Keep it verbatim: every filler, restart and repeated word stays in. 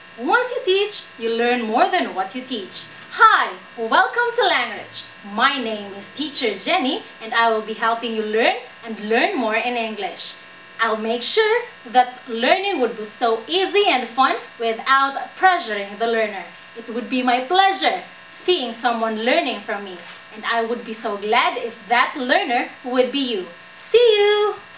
Once you teach, you learn more than what you teach. Hi, welcome to Language. My name is Teacher Jenny and I will be helping you learn and learn more in English. I'll make sure that learning would be so easy and fun without pressuring the learner. It would be my pleasure seeing someone learning from me, and I would be so glad if that learner would be you. See you!